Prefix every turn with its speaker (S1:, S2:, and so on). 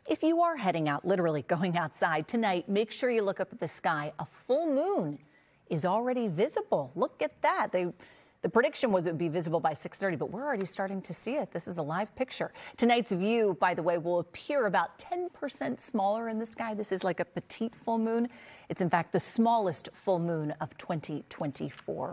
S1: If you are heading out, literally going outside tonight, make sure you look up at the sky. A full moon is already visible. Look at that. The prediction was it would be visible by 6:30, but we're already starting to see it. This is a live picture. Tonight's view, by the way, will appear about 10% smaller in the sky. This is like a petite full moon. It's in fact the smallest full moon of 2024.